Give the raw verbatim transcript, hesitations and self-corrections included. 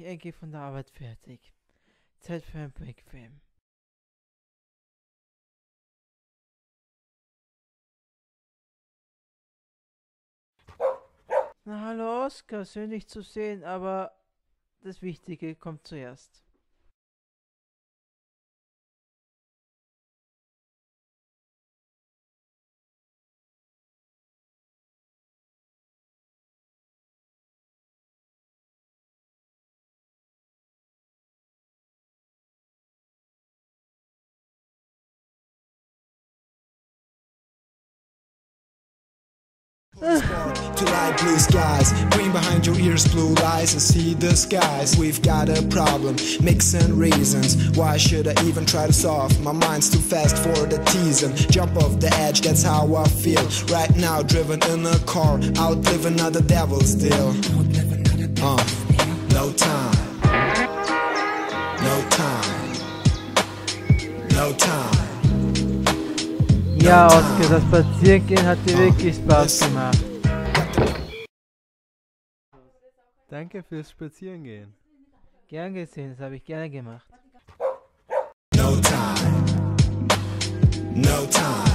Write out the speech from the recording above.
endlich von der Arbeit fertig. Zeit für ein Breakfilm. Na hallo Oskar, schön dich zu sehen, aber das Wichtige kommt zuerst. To light blue skies, green behind your ears, blue lies, and see the skies. We've got a problem, mixing reasons. Why should I even try to solve? My mind's too fast for the teasing. Jump off the edge, that's how I feel. Right now, driven in a car, out living another devil's deal. Uh, no time, no time, no time. Ja, Oskar, das Spazierengehen hat dir wirklich Spaß gemacht. Danke fürs Spazierengehen. Gern gesehen, das habe ich gerne gemacht. No time, no time.